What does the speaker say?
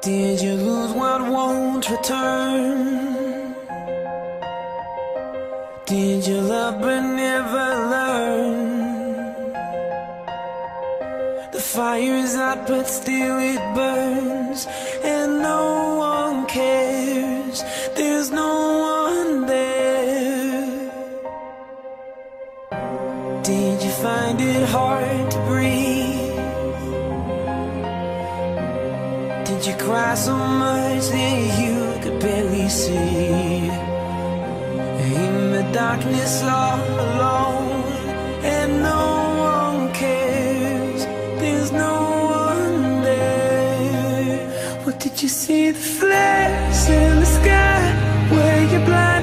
Did you lose what won't return? Did you love but never learn? The fire is out but still it burns, and no one cares, there's no one there. Did you find it hard to breathe? Did you cry so much that you could barely see? In the darkness all alone, and no one cares, there's no one there. What did you see? The flares in the sky? Were you blind?